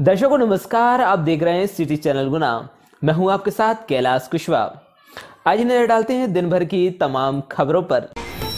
दर्शकों नमस्कार, आप देख रहे हैं सिटी चैनल गुना। मैं हूं आपके साथ कैलाश कुशवाहा। आज नजर डालते हैं दिन भर की तमाम खबरों पर।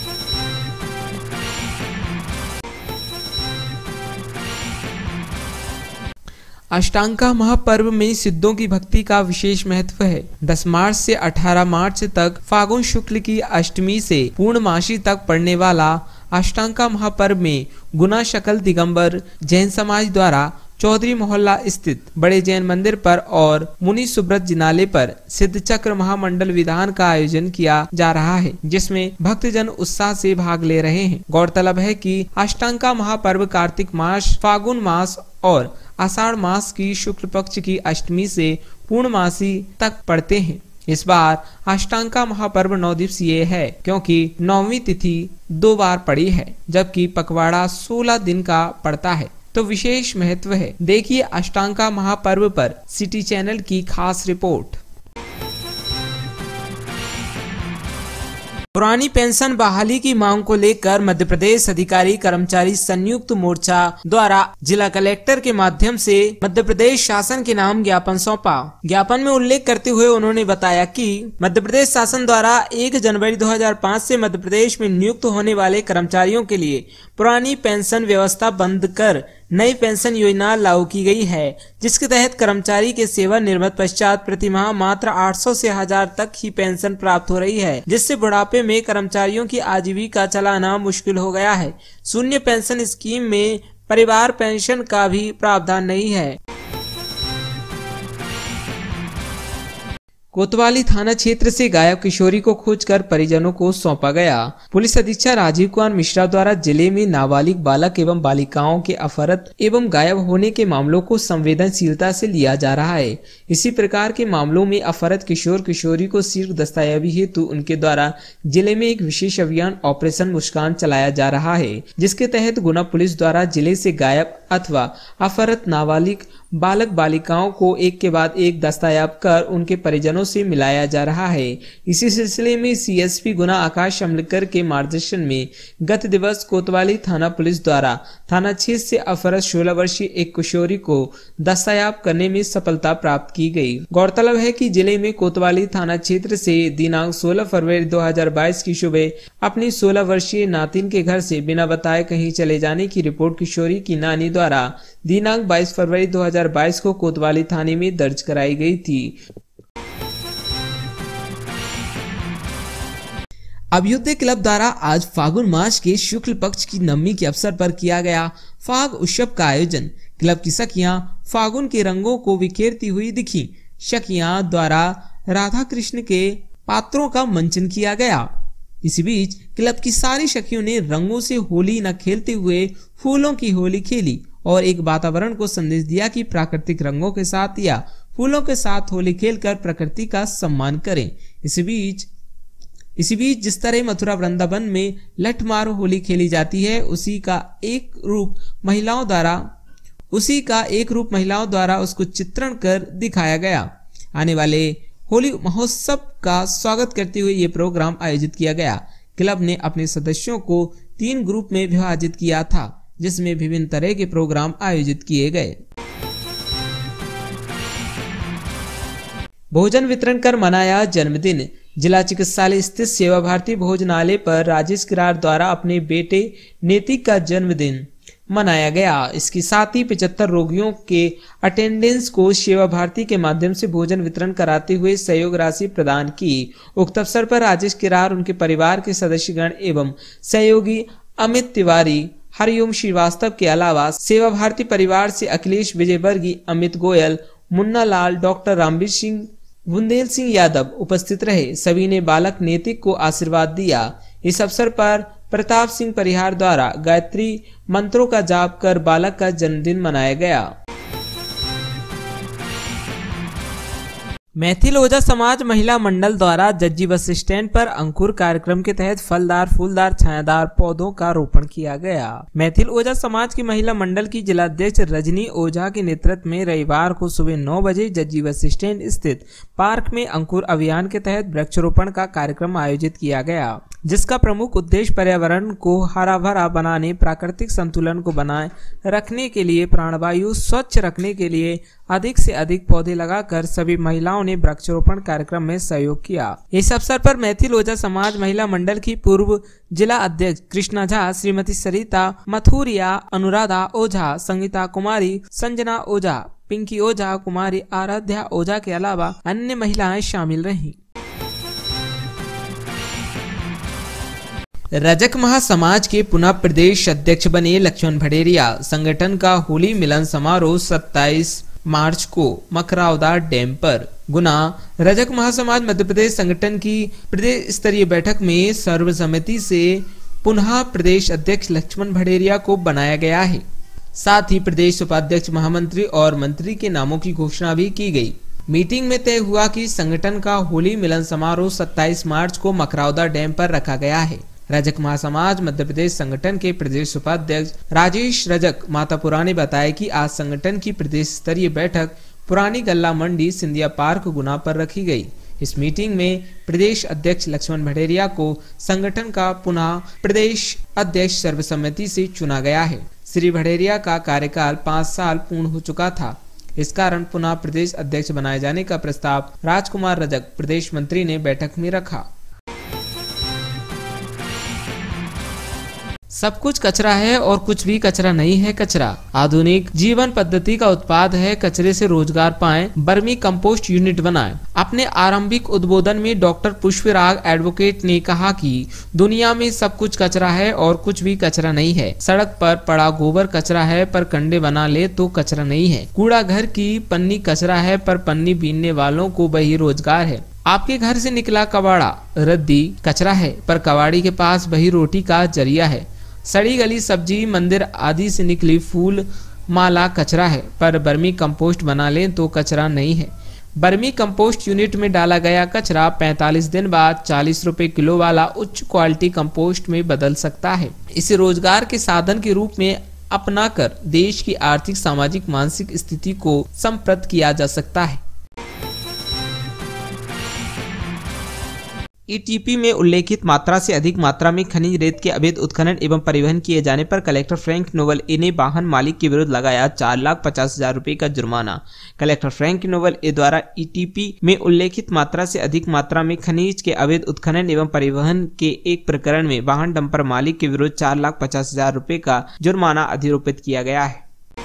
अष्टांगा महापर्व में सिद्धों की भक्ति का विशेष महत्व है। 10 मार्च से 18 मार्च तक फागुन शुक्ल की अष्टमी से पूर्णमासी तक पड़ने वाला अष्टांगा महापर्व में गुना शकल दिगंबर जैन समाज द्वारा चौधरी मोहल्ला स्थित बड़े जैन मंदिर पर और मुनि सुब्रत जिनाले पर सिद्ध चक्र महामंडल विधान का आयोजन किया जा रहा है, जिसमें भक्तजन उत्साह से भाग ले रहे हैं। गौरतलब है कि अष्टांगा महापर्व कार्तिक मास, फागुन मास और आषाढ़ मास की शुक्ल पक्ष की अष्टमी से पूर्णमासी तक पड़ते हैं। इस बार अष्टांगा महापर्व 9 दिवसीय है, क्योंकि 9वीं तिथि 2 बार पड़ी है, जबकि पखवाड़ा 16 दिन का पड़ता है, तो विशेष महत्व है। देखिए अष्टांगा महापर्व पर सिटी चैनल की खास रिपोर्ट। पुरानी पेंशन बहाली की मांग को लेकर मध्य प्रदेश अधिकारी कर्मचारी संयुक्त मोर्चा द्वारा जिला कलेक्टर के माध्यम से मध्य प्रदेश शासन के नाम ज्ञापन सौंपा। ज्ञापन में उल्लेख करते हुए उन्होंने बताया कि मध्य प्रदेश शासन द्वारा 1 जनवरी 2005 से मध्य प्रदेश में नियुक्त होने वाले कर्मचारियों के लिए पुरानी पेंशन व्यवस्था बंद कर नई पेंशन योजना लागू की गई है, जिसके तहत कर्मचारी के सेवा निवृत्त पश्चात प्रतिमाह मात्र 800 से 1000 तक ही पेंशन प्राप्त हो रही है, जिससे बुढ़ापे में कर्मचारियों की आजीविका चलाना मुश्किल हो गया है। शून्य पेंशन स्कीम में परिवार पेंशन का भी प्रावधान नहीं है। कोतवाली थाना क्षेत्र से गायब किशोरी को खोजकर परिजनों को सौंपा गया। पुलिस अधीक्षक राजीव कुमार मिश्रा द्वारा जिले में नाबालिग बालक एवं बालिकाओं के अपहरण एवं गायब होने के मामलों को संवेदनशीलता से लिया जा रहा है। इसी प्रकार के मामलों में अपहृत किशोर किशोरी को सिर्फ दस्तावेजी हेतु उनके द्वारा जिले में एक विशेष अभियान ऑपरेशन मुस्कान चलाया जा रहा है, जिसके तहत गुना पुलिस द्वारा जिले से गायब अथवा अपहृत नाबालिग बालक बालिकाओं को एक के बाद एक दस्तावेज कर उनके परिजनों से मिलाया जा रहा है। इसी सिलसिले में सीएसपी गुना आकाश अमलकर के मार्गदर्शन में गत दिवस कोतवाली थाना पुलिस द्वारा थाना क्षेत्र से अपहृत 16 वर्षीय एक किशोरी को दस्तावेज करने में सफलता प्राप्त की गई। गौरतलब है कि जिले में कोतवाली थाना क्षेत्र से दिनांक 16 फरवरी 2022 की सुबह अपनी 16 वर्षीय नातिन के घर से बिना बताए कहीं चले जाने की रिपोर्ट किशोरी की नानी द्वारा दिनांक 22 फरवरी 2022 को कोतवाली थाने में दर्ज कराई गई थी। अभ्युदय क्लब द्वारा आज फागुन मास के शुक्ल पक्ष की नवमी के अवसर पर किया गया फाग उत्सव का आयोजन। क्लब की सखियां फागुन के रंगों को बिखेरती हुई दिखी। सखियां द्वारा राधा कृष्ण के पात्रों का मंचन किया गया। इसी बीच क्लब की सारी सखियों ने रंगों से होली न खेलते हुए फूलों की होली खेली और एक वातावरण को संदेश दिया कि प्राकृतिक रंगों के साथ या फूलों के साथ होली खेलकर प्रकृति का सम्मान करें। इसी बीच जिस तरह मथुरा वृंदावन में लठमार होली खेली जाती है, उसी का एक रूप महिलाओं द्वारा उसको चित्रण कर दिखाया गया। आने वाले होली महोत्सव का स्वागत करते हुए ये प्रोग्राम आयोजित किया गया। क्लब ने अपने सदस्यों को 3 ग्रुप में विभाजित किया था, जिसमें विभिन्न तरह के प्रोग्राम आयोजित किए गए। भोजन वितरण कर मनाया जन्मदिन। जिला चिकित्सालय स्थित सेवा भारती भोजनालय पर राजेश किरार द्वारा अपने बेटे नेतिक का जन्मदिन मनाया गया। इसके साथ ही 75 रोगियों के अटेंडेंस को सेवा भारती के माध्यम से भोजन वितरण कराते हुए सहयोग राशि प्रदान की। उक्त अवसर पर राजेश किरार, उनके परिवार के सदस्यगण एवं सहयोगी अमित तिवारी, हरिओम श्रीवास्तव के अलावा सेवा भारती परिवार से अखिलेश विजयवर्गीय, अमित गोयल, मुन्ना लाल, डॉक्टर रामवीर सिंह, बुंदेल सिंह यादव उपस्थित रहे। सभी ने बालक नेतिक को आशीर्वाद दिया। इस अवसर पर प्रताप सिंह परिहार द्वारा गायत्री मंत्रों का जाप कर बालक का जन्मदिन मनाया गया। मैथिल ओझा समाज महिला मंडल द्वारा जज्जी बस स्टैंड पर अंकुर कार्यक्रम के तहत फलदार, फूलदार, छायादार पौधों का रोपण किया गया। मैथिल ओझा समाज की महिला मंडल की जिलाध्यक्ष रजनी ओझा के नेतृत्व में रविवार को सुबह 9 बजे जज्जी बस स्टैंड स्थित पार्क में अंकुर अभियान के तहत वृक्षारोपण का कार्यक्रम आयोजित किया गया। जिसका प्रमुख उद्देश्य पर्यावरण को हरा भरा बनाने, प्राकृतिक संतुलन को बनाए रखने के लिए, प्राणवायु स्वच्छ रखने के लिए अधिक से अधिक पौधे लगाकर सभी महिलाओं ने वृक्षारोपण कार्यक्रम में सहयोग किया। इस अवसर पर मैथिल ओझा समाज महिला मंडल की पूर्व जिला अध्यक्ष कृष्णा झा, श्रीमती सरिता मथुरिया, अनुराधा ओझा, संगीता कुमारी, संजना ओझा, पिंकी ओझा, कुमारी आराध्या ओझा के अलावा अन्य महिलाएं शामिल रहीं। रजक महासमाज के पुनः प्रदेश अध्यक्ष बने लक्ष्मण भड़ेरिया। संगठन का होली मिलन समारोह 27 मार्च को मकरावदा डैम पर। गुना रजक महासमाज मध्य प्रदेश संगठन की प्रदेश स्तरीय बैठक में सर्वसम्मति से पुनः प्रदेश अध्यक्ष लक्ष्मण भड़ेरिया को बनाया गया है। साथ ही प्रदेश उपाध्यक्ष, महामंत्री और मंत्री के नामों की घोषणा भी की गई। मीटिंग में तय हुआ कि संगठन का होली मिलन समारोह 27 मार्च को मकरावदा डैम पर रखा गया है। रजक महासमाज मध्य प्रदेश संगठन के प्रदेश उपाध्यक्ष राजेश रजक मातापुरा ने बताया कि आज संगठन की प्रदेश स्तरीय बैठक पुरानी गल्ला मंडी, सिंधिया पार्क, गुना पर रखी गई। इस मीटिंग में प्रदेश अध्यक्ष लक्ष्मण भड़ेरिया को संगठन का पुनः प्रदेश अध्यक्ष सर्वसम्मति से चुना गया है। श्री भड़ेरिया का कार्यकाल 5 साल पूर्ण हो चुका था। इस कारण पुनः प्रदेश अध्यक्ष बनाए जाने का प्रस्ताव राजकुमार रजक प्रदेश मंत्री ने बैठक में रखा। सब कुछ कचरा है और कुछ भी कचरा नहीं है कचरा। आधुनिक जीवन पद्धति का उत्पाद है। कचरे से रोजगार पाएं, बर्मी कंपोस्ट यूनिट बनाएं। अपने आरंभिक उद्बोधन में डॉक्टर पुष्पराग एडवोकेट ने कहा कि दुनिया में सब कुछ कचरा है और कुछ भी कचरा नहीं है। सड़क पर पड़ा गोबर कचरा है, पर कंडे बना ले तो कचरा नहीं है। कूड़ा घर की पन्नी कचरा है, पर पन्नी बीनने वालों को वही रोजगार है। आपके घर से निकला कबाड़ा रद्दी कचरा है, पर कबाड़ी के पास वही रोटी का जरिया है। सड़ी गली सब्जी, मंदिर आदि से निकली फूल माला कचरा है, पर बर्मी कंपोस्ट बना लें तो कचरा नहीं है। बर्मी कंपोस्ट यूनिट में डाला गया कचरा 45 दिन बाद 40 रुपए किलो वाला उच्च क्वालिटी कंपोस्ट में बदल सकता है। इसे रोजगार के साधन के रूप में अपनाकर देश की आर्थिक, सामाजिक, मानसिक स्थिति को संप्रत किया जा सकता है। ईटीपी में उल्लेखित मात्रा से अधिक मात्रा में खनिज रेत के अवैध उत्खनन एवं परिवहन किए जाने पर कलेक्टर फ्रैंक नोवल ए ने वाहन मालिक के विरुद्ध लगाया 4,50,000 रुपए का जुर्माना। कलेक्टर फ्रैंक नोवल ए द्वारा ईटीपी में उल्लेखित मात्रा से अधिक मात्रा में खनिज के अवैध उत्खनन एवं परिवहन के एक प्रकरण में वाहन डंपर मालिक के विरुद्ध 4,50,000 रुपए का जुर्माना अधिरोपित किया गया है।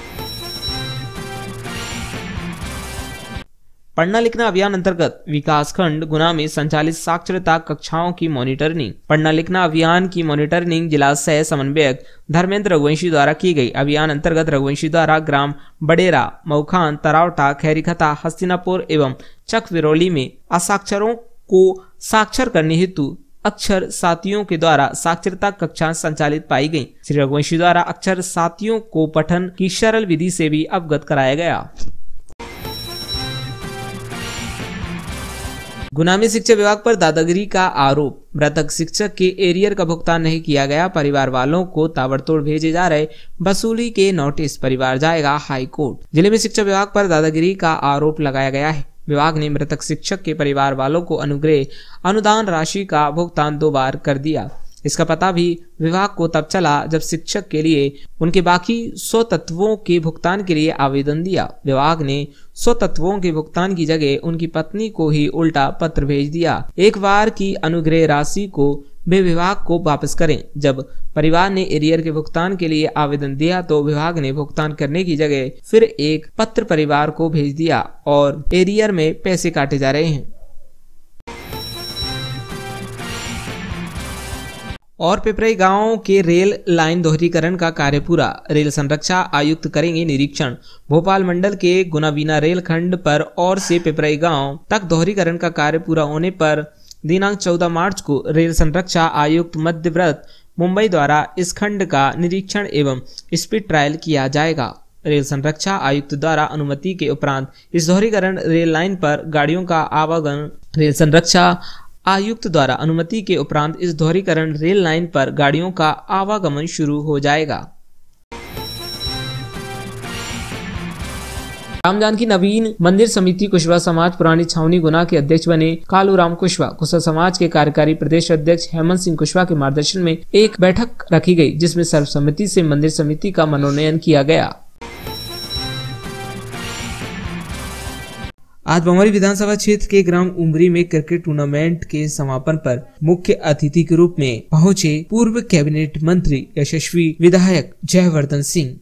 पढ़ना लिखना अभियान अंतर्गत विकासखंड गुना में संचालित साक्षरता कक्षाओं की मॉनिटरिंग। पढ़ना लिखना अभियान की मॉनिटरिंग जिला सह समन्वयक धर्मेंद्र रघुवंशी द्वारा की गई। अभियान अंतर्गत रघुवंशी द्वारा ग्राम बडेरा, मऊखान, तरावटा, खैरीखता, हस्तिनापुर एवं चक विरौली में असाक्षरों को साक्षर करने हेतु अक्षर साथियों के द्वारा साक्षरता कक्षा संचालित पाई गई। श्री रघुवंशी द्वारा अक्षर साथियों को पठन की सरल विधि से भी अवगत कराया गया। गुना में शिक्षा विभाग पर दादागिरी का आरोप। मृतक शिक्षक के एरियर का भुगतान नहीं किया गया। परिवार वालों को ताबड़तोड़ भेजे जा रहे वसूली के नोटिस। परिवार जाएगा हाई कोर्ट। जिले में शिक्षा विभाग पर दादागिरी का आरोप लगाया गया है। विभाग ने मृतक शिक्षक के परिवार वालों को अनुग्रह अनुदान राशि का भुगतान 2 बार कर दिया। इसका पता भी विभाग को तब चला जब शिक्षक के लिए उनके बाकी 100 तत्वों के भुगतान के लिए आवेदन दिया। विभाग ने 100 तत्वों के भुगतान की जगह उनकी पत्नी को ही उल्टा पत्र भेज दिया। एक बार की अनुग्रह राशि को वे विभाग को वापस करें। जब परिवार ने एरियर के भुगतान के लिए आवेदन दिया तो विभाग ने भुगतान करने की जगह फिर एक पत्र परिवार को भेज दिया और एरियर में पैसे काटे जा रहे हैं। और पिपराई गांव के रेल लाइन दोहरीकरण का कार्य पूरा। रेल संरक्षा आयुक्त करेंगे निरीक्षण। भोपाल मंडल के गुना-बीना रेल खंड पर और से पिपराई गांव तक दोहरीकरण का कार्य पूरा होने पर दिनांक 14 मार्च को रेल संरक्षा आयुक्त मध्यव्रत मुंबई द्वारा इस खंड का निरीक्षण एवं स्पीड ट्रायल किया जाएगा। रेल संरक्षा आयुक्त द्वारा अनुमति के उपरांत इस दोहरीकरण रेल लाइन पर गाड़ियों का आवागमन रेल संरक्षा आयुक्त द्वारा अनुमति के उपरांत इस दोहरीकरण रेल लाइन पर गाड़ियों का आवागमन शुरू हो जाएगा। राम जानकी नवीन मंदिर समिति कुशवाहा समाज पुरानी छावनी गुना के अध्यक्ष बने कालूराम कुशवाहा। कुशवाहा समाज के कार्यकारी प्रदेश अध्यक्ष हेमंत सिंह कुशवाहा के मार्गदर्शन में एक बैठक रखी गई, जिसमें सर्वसम्मति से मंदिर समिति का मनोनयन किया गया। आज बमौरी विधानसभा क्षेत्र के ग्राम उमरी में क्रिकेट टूर्नामेंट के समापन पर मुख्य अतिथि के रूप में पहुंचे पूर्व कैबिनेट मंत्री यशस्वी विधायक जयवर्धन सिंह।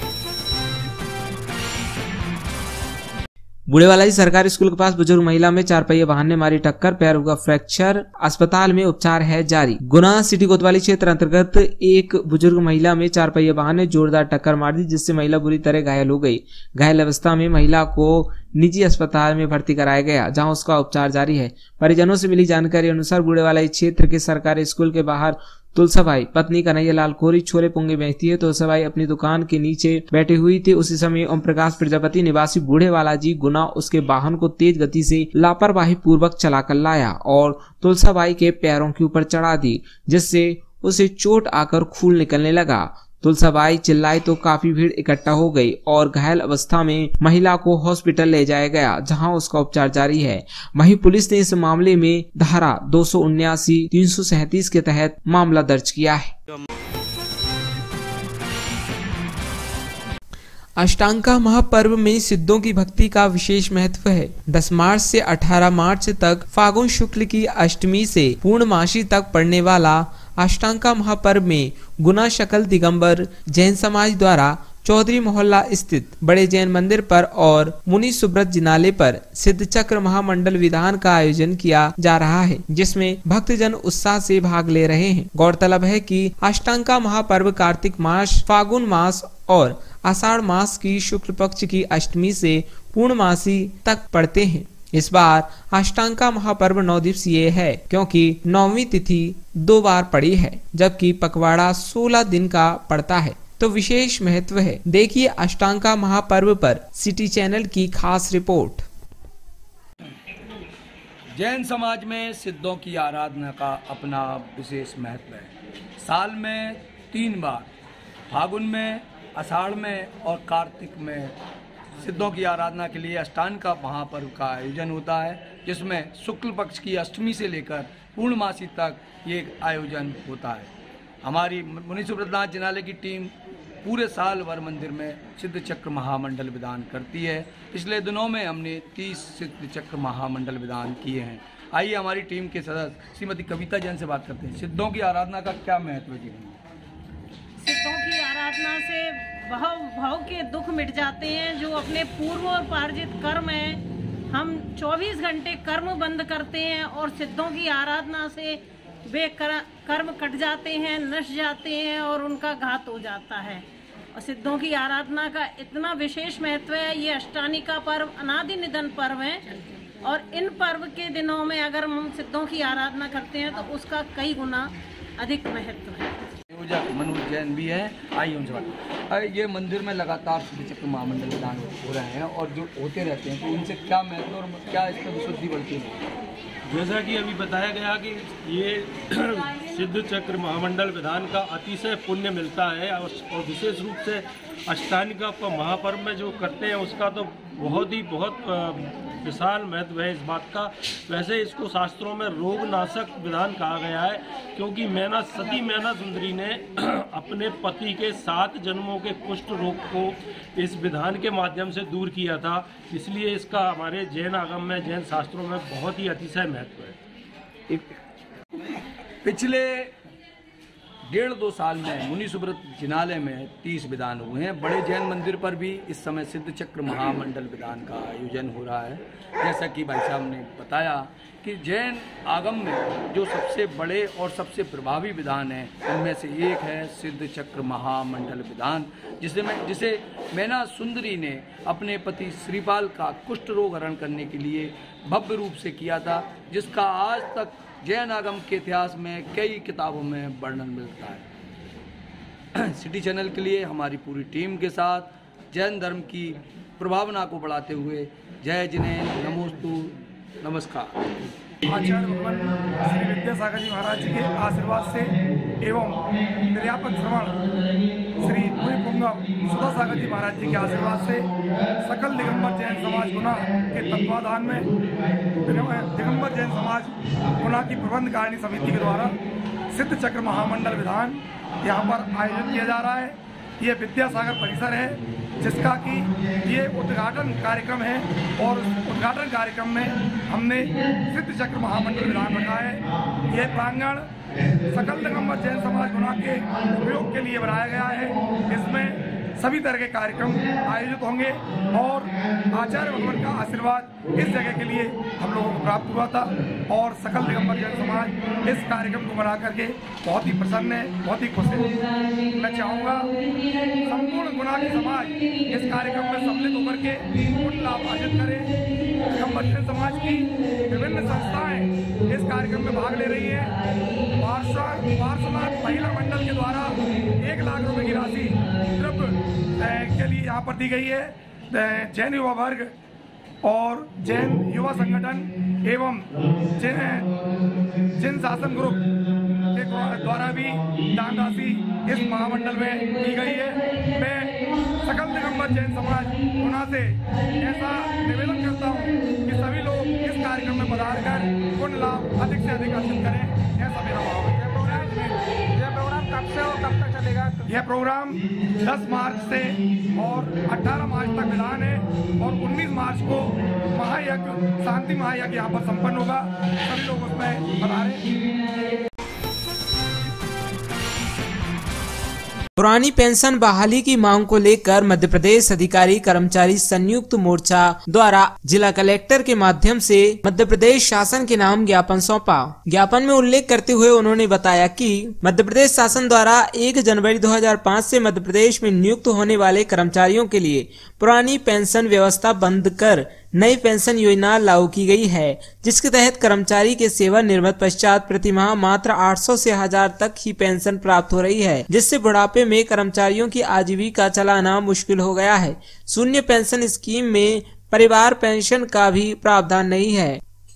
बूढ़ेवाला सरकारी स्कूल के पास बुजुर्ग महिला में 4 पहिया वाहन ने मारी टक्कर, पैर हुआ फ्रैक्चर, अस्पताल में उपचार है जारी। गुना सिटी कोतवाली क्षेत्र अंतर्गत एक बुजुर्ग महिला में 4 पहिया वाहन ने जोरदार टक्कर मार दी, जिससे महिला बुरी तरह घायल हो गई। घायल अवस्था में महिला को निजी अस्पताल में भर्ती कराया गया, जहां उसका उपचार जारी है। परिजनों से मिली जानकारी अनुसार बूढ़ेवाला क्षेत्र के सरकारी स्कूल के बाहर तुलसाबाई पत्नी कन्हैया लाल कोरी छोले पोंगे बेचती है। तुलसाबाई अपनी दुकान के नीचे बैठी हुई थी। उसी समय ओम प्रकाश प्रजापति निवासी बूढ़ेवाला जी गुना उसके वाहन को तेज गति से लापरवाही पूर्वक चलाकर लाया और तुलसाबाई के पैरों के ऊपर चढ़ा दी, जिससे उसे चोट आकर खून निकलने लगा। तुलसाबाई चिल्लाई तो काफी भीड़ इकट्ठा हो गई और घायल अवस्था में महिला को हॉस्पिटल ले जाया गया, जहां उसका उपचार जारी है। वहीं पुलिस ने इस मामले में धारा 279, 337 के तहत मामला दर्ज किया है। अष्टांगा महापर्व में सिद्धों की भक्ति का विशेष महत्व है। 10 मार्च से 18 मार्च तक फागुन शुक्ल की अष्टमी से पूर्णमासी तक पड़ने वाला अष्टांगा महापर्व में गुना शकल दिगंबर जैन समाज द्वारा चौधरी मोहल्ला स्थित बड़े जैन मंदिर पर और मुनि सुब्रत जिनाले पर सिद्ध चक्र महामंडल विधान का आयोजन किया जा रहा है, जिसमें भक्तजन उत्साह से भाग ले रहे हैं। गौरतलब है कि अष्टांगा महापर्व कार्तिक मास, फागुन मास और आषाढ़ मास की शुक्ल पक्ष की अष्टमी से पूर्णमासी तक पड़ते हैं। इस बार अष्टांगा महापर्व 9 दिवसीय है, क्योंकि 9वीं तिथि 2 बार पड़ी है, जबकि पखवाड़ा 16 दिन का पड़ता है, तो विशेष महत्व है। देखिए अष्टांगा महापर्व पर सिटी चैनल की खास रिपोर्ट। जैन समाज में सिद्धों की आराधना का अपना विशेष महत्व है। साल में 3 बार, फागुन में, आषाढ़ में और कार्तिक में सिद्धों की आराधना के लिए अष्टांगा महापर्व का आयोजन होता है, जिसमें शुक्ल पक्ष की अष्टमी से लेकर पूर्णमासी तक ये आयोजन होता है। हमारी मुनि सुब्रतनाथ जिनाले की टीम पूरे साल भर मंदिर में सिद्ध चक्र महामंडल विधान करती है। पिछले दिनों में हमने 30 सिद्ध चक्र महामंडल विधान किए हैं। आइए हमारी टीम के सदस्य श्रीमती कविता जैन से बात करते हैं। सिद्धों की आराधना का क्या महत्व है जीवन में? सिद्धों की आराधना से भाव के दुख मिट जाते हैं। जो अपने पूर्व और पार्जित कर्म है, हम 24 घंटे कर्म बंद करते हैं और सिद्धों की आराधना से वे कर्म कट जाते हैं, नश जाते हैं और उनका घात हो जाता है। और सिद्धों की आराधना का इतना विशेष महत्व है। ये अष्टानिका पर्व अनादि निधन पर्व है और इन पर्व के दिनों में अगर हम सिद्धों की आराधना करते हैं तो उसका कई गुना अधिक महत्व है। मनोज जैन भी है, आइए उनसे बात। ये मंदिर में लगातार सिद्ध चक्र महामंडल विधान हो रहे हैं और जो होते रहते हैं, तो इनसे क्या महत्व और क्या इसमें विशुद्धि बढ़ती है? जैसा कि अभी बताया गया कि ये सिद्ध चक्र महामंडल विधान का अतिशय पुण्य मिलता है और विशेष रूप से अष्टांगिका का महापर्व में जो करते हैं उसका तो बहुत विशाल महत्व है इस बात का। वैसे इसको शास्त्रों में रोगनाशक विधान कहा गया है, क्योंकि सती मैना सुंदरी ने अपने पति के 7 जन्मों के कुष्ठ रोग को इस विधान के माध्यम से दूर किया था। इसलिए इसका हमारे जैन आगम में, जैन शास्त्रों में बहुत ही अतिशय महत्व है। पिछले 1.5-2 साल में मुनि सुब्रत जिनालय में 30 विधान हुए हैं। बड़े जैन मंदिर पर भी इस समय सिद्ध चक्र महामंडल विधान का आयोजन हो रहा है। जैसा कि भाई साहब ने बताया कि जैन आगम में जो सबसे बड़े और सबसे प्रभावी विधान है, उनमें से एक है सिद्ध चक्र महामंडल विधान, जिसे मैना सुंदरी ने अपने पति श्रीपाल का कुष्ठ रोग हरण करने के लिए भव्य रूप से किया था, जिसका आज तक जैन आगम के इतिहास में कई किताबों में वर्णन मिलता है। सिटी चैनल के लिए हमारी पूरी टीम के साथ जैन धर्म की प्रभावना को बढ़ाते हुए जय जिनेन्द्र, नमोस्तु, नमस्कार। आचार्य भगवान श्री विद्यासागर जी महाराज जी के आशीर्वाद से एवं निर्यापक श्रवण श्री पूरी पुंगव सुधा सागर जी महाराज जी के आशीर्वाद से सकल दिगंबर जैन समाज गुना के तत्वाधान में दिगंबर जैन समाज गुना की प्रबंध कारिणी समिति के द्वारा सिद्ध चक्र महामंडल विधान यहाँ पर आयोजित किया जा रहा है। ये विद्यासागर परिसर है जिसका कि ये उद्घाटन कार्यक्रम है और उद्घाटन कार्यक्रम में हमने सिद्ध चक्र महामंडल विधान रखा है। यह प्रांगण सकल दिगंबर जैन समाज गुना के उपयोग के लिए बनाया गया है। इसमें सभी तरह के कार्यक्रम आयोजित होंगे और आचार्य भगवान का आशीर्वाद इस जगह के लिए हम लोगों को प्राप्त हुआ था और सकल दिगंबर जैन समाज इस कार्यक्रम को बना करके बहुत ही प्रसन्न है, बहुत ही खुश है। मैं चाहूँगा संपूर्ण गुनाही समाज इस कार्यक्रम में सम्मिलित होकर के पूर्ण लाभ अर्जित करे। दिगंबर जैन समाज की विभिन्न संस्थाएं इस कार्यक्रम में भाग ले रही है। पार्श्वनाथ महिला मंडल के द्वारा 1 लाख रुपए की राशि द्रव्य के लिए यहाँ पर दी गई है। जैन युवा वर्ग और जैन युवा संगठन एवं जैन शासन ग्रुप के द्वारा भी दान राशि इस महामंडल में दी गई है। मैं सकल दिगंबर जैन समाज गुना से ऐसा निवेदन करता हूँ कि सभी लोग इस कार्यक्रम में पधार कर पुण्य लाभ अधिक से अधिक अर्जित करें, ऐसा मेरा भाव है। यह प्रोग्राम कब से और कब तक चलेगा? यह प्रोग्राम 10 मार्च से और 18 मार्च तक विधान है और 19 मार्च को महायज्ञ शांति महायज्ञ यहाँ पर संपन्न होगा। सभी लोग उसमें पधारें। पुरानी पेंशन बहाली की मांग को लेकर मध्य प्रदेश अधिकारी कर्मचारी संयुक्त मोर्चा द्वारा जिला कलेक्टर के माध्यम से मध्य प्रदेश शासन के नाम ज्ञापन सौंपा। ज्ञापन में उल्लेख करते हुए उन्होंने बताया कि मध्य प्रदेश शासन द्वारा 1 जनवरी 2005 से मध्य प्रदेश में नियुक्त होने वाले कर्मचारियों के लिए पुरानी पेंशन व्यवस्था बंद कर नई पेंशन योजना लागू की गई है, जिसके तहत कर्मचारी के सेवा निवृत्त पश्चात प्रतिमाह मात्र 800 से 1000 तक ही पेंशन प्राप्त हो रही है, जिससे बुढ़ापे में कर्मचारियों की आजीविका चलाना मुश्किल हो गया है। शून्य पेंशन स्कीम में परिवार पेंशन का भी प्रावधान नहीं है।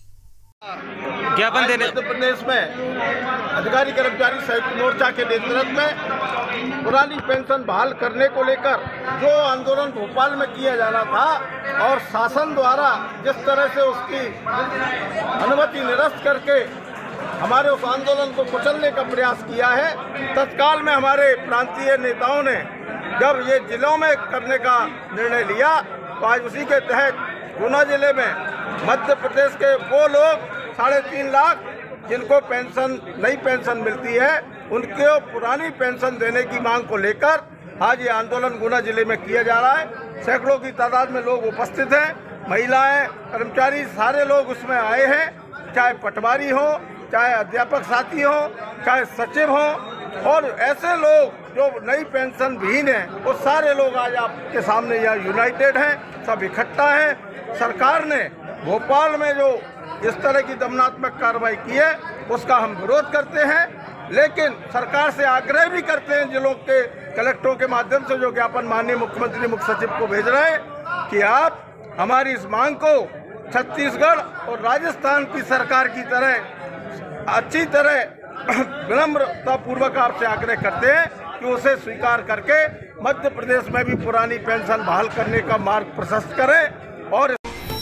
ज्ञापन देने मध्य प्रदेश में अधिकारी कर्मचारी संयुक्त मोर्चा के नेतृत्व में पुरानी पेंशन बहाल करने को लेकर जो आंदोलन भोपाल में किया जाना था और शासन द्वारा जिस तरह से उसकी अनुमति निरस्त करके हमारे उस आंदोलन को कुचलने का प्रयास किया है, तत्काल में हमारे प्रांतीय नेताओं ने जब ये जिलों में करने का निर्णय लिया तो आज उसी के तहत गुना जिले में मध्य प्रदेश के वो लोग 3.5 लाख जिनको पेंशन नई पेंशन मिलती है उनके पुरानी पेंशन देने की मांग को लेकर आज ये आंदोलन गुना जिले में किया जा रहा है। सैकड़ों की तादाद में लोग उपस्थित हैं, महिलाएं, कर्मचारी, सारे लोग उसमें आए हैं, चाहे पटवारी हो, चाहे अध्यापक साथी हो, चाहे सचिव हो और ऐसे लोग जो नई पेंशन विहीन हैं वो सारे लोग आज आपके सामने यहाँ यूनाइटेड हैं, सब इकट्ठा हैं। सरकार ने भोपाल में जो इस तरह की दमनात्मक कार्रवाई की है उसका हम विरोध करते हैं, लेकिन सरकार से आग्रह भी करते हैं जिलों के कलेक्टरों के माध्यम से जो ज्ञापन माननीय मुख्यमंत्री मुख्य सचिव को भेज रहे हैं कि आप हमारी इस मांग को छत्तीसगढ़ और राजस्थान की सरकार की तरह अच्छी तरह विनम्रता पूर्वक आपसे आग्रह करते हैं कि उसे स्वीकार करके मध्य प्रदेश में भी पुरानी पेंशन बहाल करने का मार्ग प्रशस्त करें। और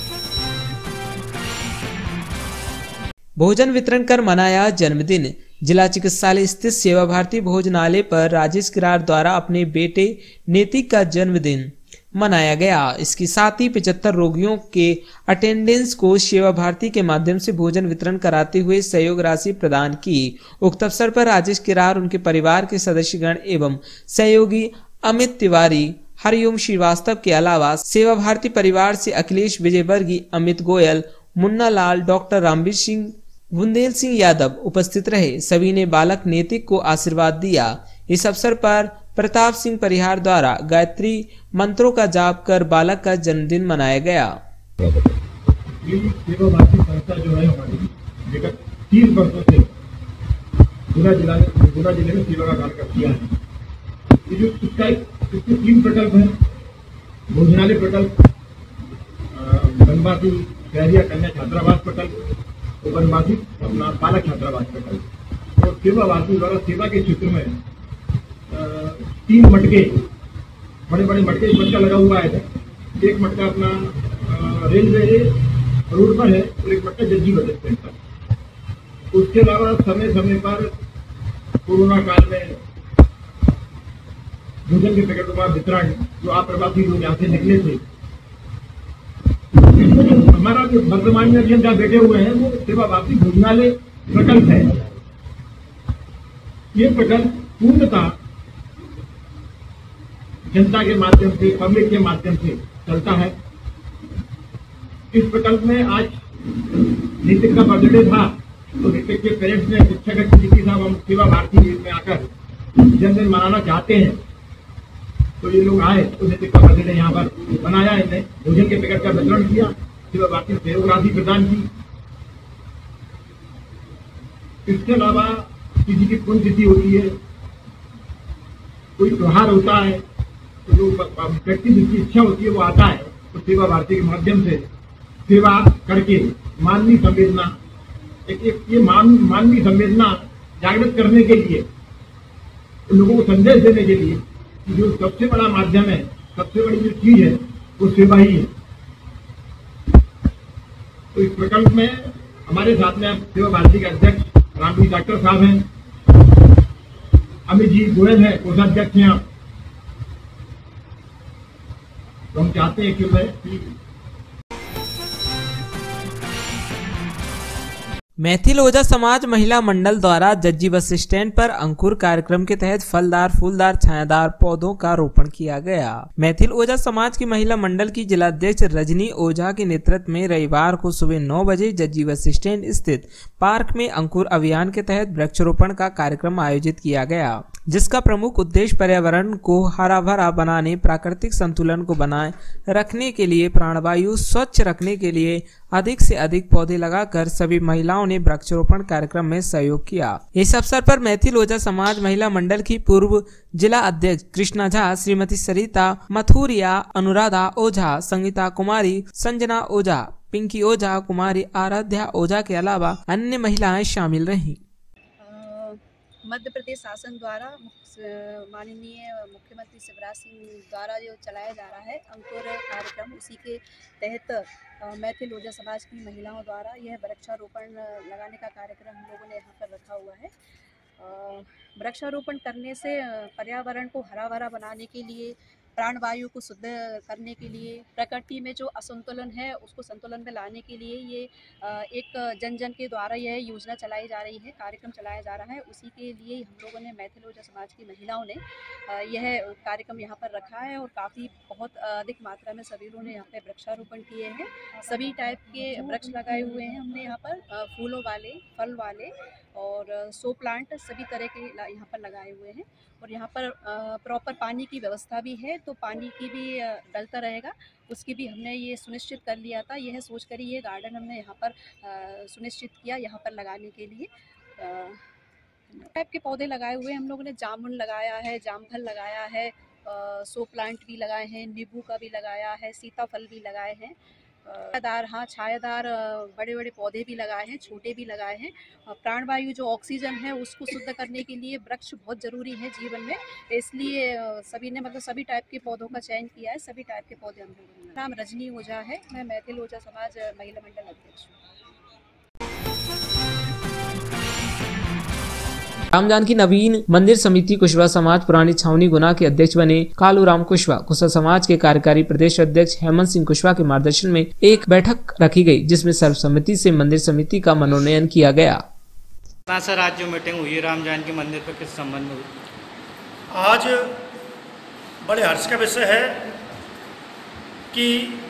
भोजन वितरण कर मनाया जन्मदिन। जिला चिकित्सालय स्थित सेवा भारती भोजनालय पर राजेश किरार द्वारा अपने बेटे नेतिक का जन्मदिन मनाया गया। इसके साथ ही 75 रोगियों के अटेंडेंस को सेवा भारती के माध्यम से भोजन वितरण कराते हुए सहयोग राशि प्रदान की। उक्त अवसर पर राजेश किरार, उनके परिवार के सदस्यगण एवं सहयोगी अमित तिवारी, हरिओम श्रीवास्तव के अलावा सेवा भारती परिवार से अखिलेश विजयवर्गीय, अमित गोयल, मुन्ना लाल, डॉक्टर रामवीर सिंह, बुंदेल सिंह यादव उपस्थित रहे। सभी ने बालक नेतिक को आशीर्वाद दिया। इस अवसर पर प्रताप सिंह परिहार द्वारा गायत्री मंत्रों का जाप कर बालक का जन्मदिन मनाया गया। सेवा भारती संस्था जो है हमारी विगत 30 वर्षों से गुना जिले में सेवा का कार्य करती है। ये जो इसके 3 प्रकल्प है, भोजनालय प्रकल्प, बनवासी सहरिया कन्या छात्रावास प्रकल्प, वनवासी अपना बालक छात्रावास प्रकल्प। तो सेवावासी द्वारा सेवा के क्षेत्र में 3 मटके, बड़े बड़े मटके, एक मटका लगा हुआ है। एक मटका अपना रेलवे रोड पर है और एक मटका जज्जी बस स्टैंड पर। उसके अलावा समय समय पर कोरोना काल में भोजन के पैकेटों का वितरण, जो अप्रवासी लोग यहाँ से निकले थे, हमारा जो वर्तमान में अभी हम जहाँ बैठे हुए हैं वो सेवावासी भोजनालय प्रकल्प है। ये प्रकल्प पूर्णतः जनता के माध्यम से, पब्लिक के माध्यम से चलता है। इस प्रकल्प में आज नीतिक का बर्थडे था, तो नीतिक के पेरेंट्स ने शिक्षक जी साहब हम सेवा भारती में आकर जन्मदिन मनाना चाहते हैं, तो ये लोग आए, तो नीतिक का बर्थडे यहाँ पर बनाया, इन्हें भोजन के पैकेट का वितरण किया, सेवा भारती सहयोग राशि प्रदान की। इसके अलावा किसी की पुण्यतिथि होती है, कोई त्योहार होता है, तो जो व्यक्ति जिसकी इच्छा होती है वो आता है, तो सेवा भारती के माध्यम से सेवा करके मानवीय संवेदना, ये मानवीय संवेदना जागृत करने के लिए, लोगों को संदेश देने के लिए कि जो सबसे बड़ा माध्यम है, सबसे बड़ी जो चीज है वो सेवा ही है। तो इस प्रकल्प में हमारे साथ में सेवा भारती के अध्यक्ष रामजी डॉक्टर साहब हैं, अमित जी गोयल है, कोषाध्यक्ष हैं। तो हम चाहते हैं कि मैथिल ओझा समाज महिला मंडल द्वारा जज्जी बस स्टैंड पर अंकुर कार्यक्रम के तहत फलदार, फूलदार, छायादार पौधों का रोपण किया गया। मैथिल ओझा समाज की महिला मंडल की जिलाध्यक्ष रजनी ओझा के नेतृत्व में रविवार को सुबह 9 बजे जज्जी बस स्टैंड स्थित पार्क में अंकुर अभियान के तहत वृक्षारोपण का कार्यक्रम आयोजित किया गया, जिसका प्रमुख उद्देश्य पर्यावरण को हरा भरा बनाने, प्राकृतिक संतुलन को बनाए रखने के लिए, प्राणवायु स्वच्छ रखने के लिए अधिक से अधिक पौधे लगाकर सभी महिलाओं ने वृक्षारोपण कार्यक्रम में सहयोग किया। इस अवसर पर मैथिल ओझा समाज महिला मंडल की पूर्व जिला अध्यक्ष कृष्णा झा, श्रीमती सरिता मथुरिया, अनुराधा ओझा, संगीता कुमारी, संजना ओझा, पिंकी ओझा, कुमारी आराध्या ओझा के अलावा अन्य महिलाएं शामिल रहीं। मध्य प्रदेश शासन द्वारा माननीय मुख्यमंत्री शिवराज सिंह द्वारा जो चलाया जा रहा है अंकुर कार्यक्रम, उसी के तहत मैथिल ओझा समाज की महिलाओं द्वारा यह वृक्षारोपण लगाने का कार्यक्रम हम लोगों ने यहाँ पर रखा हुआ है। वृक्षारोपण करने से पर्यावरण को हरा भरा बनाने के लिए, प्राणवायु को शुद्ध करने के लिए, प्रकृति में जो असंतुलन है उसको संतुलन में लाने के लिए ये एक जन जन के द्वारा यह योजना चलाई जा रही है, कार्यक्रम चलाया जा रहा है। उसी के लिए हम लोगों ने मैथिल ओझा समाज की महिलाओं ने यह कार्यक्रम यहाँ पर रखा है और काफ़ी बहुत अधिक मात्रा में सभी लोगों ने यहाँ पर वृक्षारोपण किए हैं। सभी टाइप के वृक्ष लगाए हुए हैं हमने यहाँ पर, फूलों वाले, फल वाले और शो प्लांट सभी तरह के यहाँ पर लगाए हुए हैं। और यहाँ पर प्रॉपर पानी की व्यवस्था भी है, तो पानी की भी डलता रहेगा, उसकी भी हमने ये सुनिश्चित कर लिया था। यह सोच कर ये गार्डन हमने यहाँ पर सुनिश्चित किया यहाँ पर लगाने के लिए। टाइप के पौधे लगाए हुए हम लोगों ने, जामुन लगाया है, जामफल लगाया है, शो प्लांट भी लगाए हैं, नींबू का भी लगाया है, सीताफल भी लगाए हैं, छायादार, हाँ छायादार बड़े बड़े पौधे भी लगाए हैं, छोटे भी लगाए हैं। प्राणवायु जो ऑक्सीजन है उसको शुद्ध करने के लिए वृक्ष बहुत ज़रूरी है जीवन में, इसलिए सभी ने मतलब सभी टाइप के पौधों का चयन किया है। सभी टाइप के पौधे हम लोगों ने। नाम रजनी ओझा है, मैं मैथिल ओझा समाज महिला मंडल अध्यक्ष हूँ। राम जानकी नवीन मंदिर समिति कुशवाहा समाज पुरानी छावनी गुना के अध्यक्ष बने। कालू राम कुशवाहा कुशल समाज के कार्यकारी प्रदेश अध्यक्ष हेमंत सिंह कुशवाहा के मार्गदर्शन में एक बैठक रखी गई, जिसमें सर्वसम्मति से मंदिर समिति का मनोनयन किया गया। सर आज जो मीटिंग हुई राम जानकी मंदिर पर किस संबंध में हुई? आज बड़े हर्ष का विषय है कि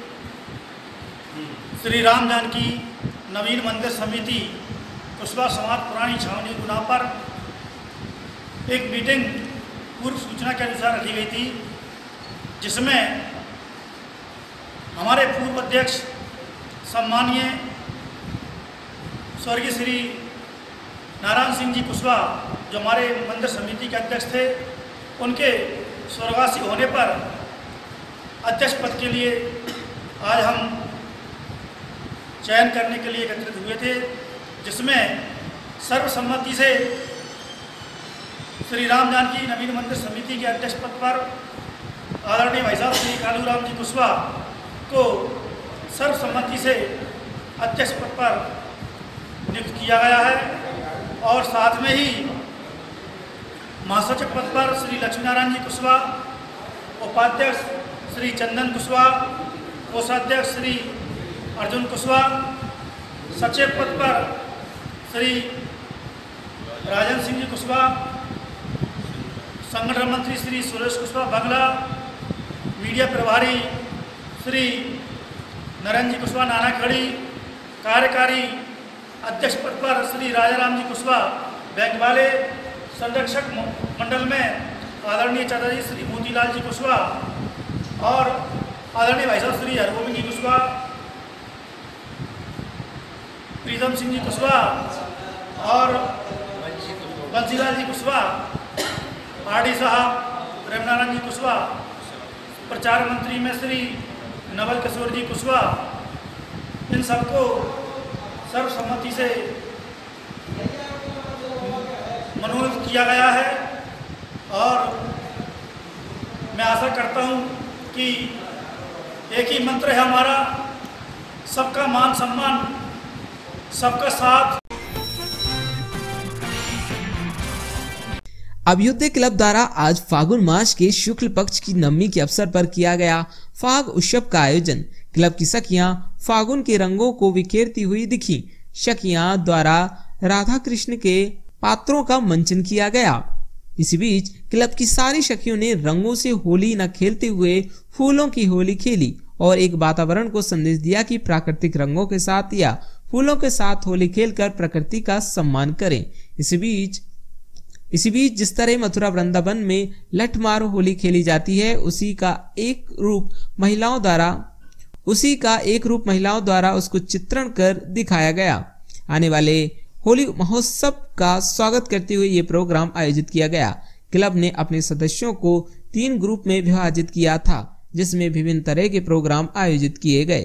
श्री राम जानकी नवीन मंदिर समिति कुशवाहा समाज पुरानी छावनी गुना पर एक मीटिंग पूर्व सूचना के अनुसार रखी गई थी, जिसमें हमारे पूर्व अध्यक्ष सम्मानीय स्वर्गीय श्री नारायण सिंह जी कुशवाहा, जो हमारे मंदिर समिति के अध्यक्ष थे, उनके स्वर्गवासी होने पर अध्यक्ष पद के लिए आज हम चयन करने के लिए एकत्रित हुए थे, जिसमें सर्वसम्मति से श्री राम जानकी नवीन मंदिर समिति के अध्यक्ष पद पर आदरणीय भाई साहब श्री कालूराम जी कुशवाहा को सर्वसम्मति से अध्यक्ष पद पर नियुक्त किया गया है और साथ में ही महासचिव पद पर श्री लक्ष्मीनारायण जी कुशवाहा, उपाध्यक्ष श्री चंदन कुशवाहा, कोषाध्यक्ष श्री अर्जुन कुशवाहा, सचिव पद पर श्री राजन सिंह जी कुशवाहा, संगठन मंत्री श्री सुरेश कुशवाहा बंगला, मीडिया प्रभारी श्री नरेंद्र जी कुशवाहा नानाखड़ी, कार्यकारी अध्यक्ष पद पर श्री राजाराम जी कुशवाहा बैंक वाले, संरक्षक मंडल में आदरणीय चाचाजी श्री मोतीलाल जी कुशवाहा और आदरणीय भाई साहब श्री हरगोविंद जी कुशवाहा, प्रीतम सिंह जी कुशवाहा और बंसीलाल जी कुशवाहा, आरडी साहब प्रेमनारायण जी कुशवाहा, प्रचार मंत्री में श्री नवल किशोर जी कुशवाहा, इन सबको सर्वसम्मति से मनोनीत किया गया है और मैं आशा करता हूं कि एक ही मंत्र है हमारा, सबका मान सम्मान, सबका साथ। अभ्युदय क्लब द्वारा आज फागुन मास के शुक्ल पक्ष की नवमी के अवसर पर किया गया फाग उत्सव का आयोजन। क्लब की सखियां फागुन के रंगों को बिखेरती हुई दिखी। सखियां द्वारा राधा कृष्ण के पात्रों का मंचन किया गया। इसी बीच क्लब की सारी सखियों ने रंगों से होली न खेलते हुए फूलों की होली खेली और एक वातावरण को संदेश दिया कि प्राकृतिक रंगों के साथ या फूलों के साथ होली खेलकर प्रकृति का सम्मान करें। इसी बीच जिस तरह मथुरा वृंदावन में लठमार होली खेली जाती है, उसी का एक रूप महिलाओं द्वारा उसको चित्रण कर दिखाया गया। आने वाले होली महोत्सव का स्वागत करते हुए ये प्रोग्राम आयोजित किया गया। क्लब ने अपने सदस्यों को 3 ग्रुप में विभाजित किया था, जिसमें विभिन्न तरह के प्रोग्राम आयोजित किए गए।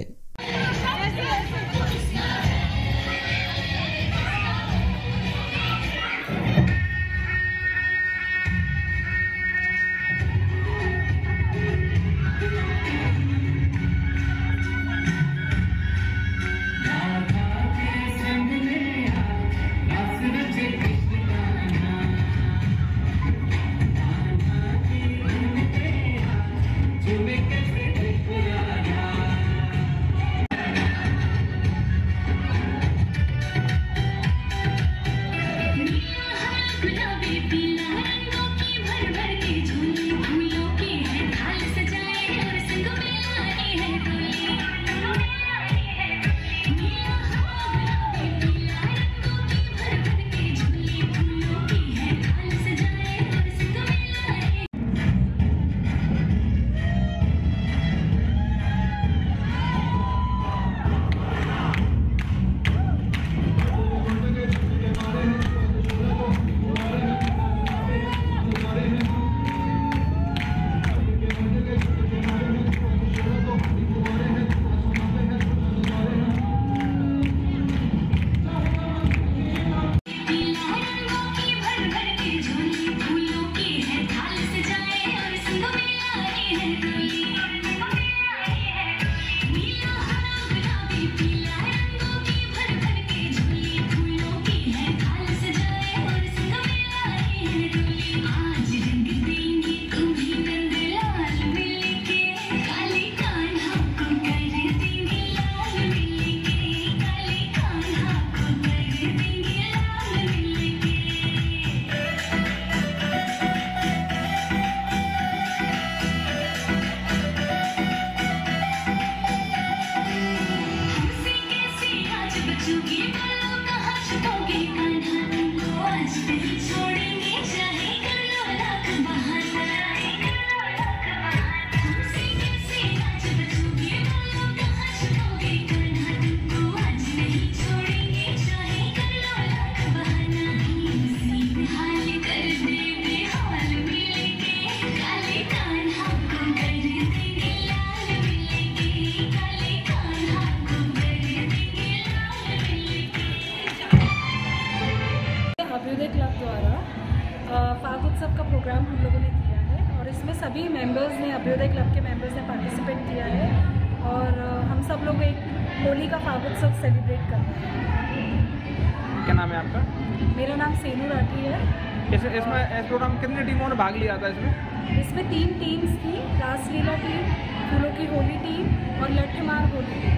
प्रोग्राम हम लोगों ने किया है और इसमें सभी मेंबर्स ने, अभ्युदय क्लब के मेंबर्स ने पार्टिसिपेट किया है और हम सब लोग एक होली का फागोत्सव सेलिब्रेट कर रहे हैं। क्या नाम है आपका? मेरा नाम सेनू राठी है। इसमें इस प्रोग्राम कितनी टीमों ने भाग लिया था इसमें 3 टीम्स थी, रासलीला टीम, फूलों की होली टीम और लट्ठमार होली टीम।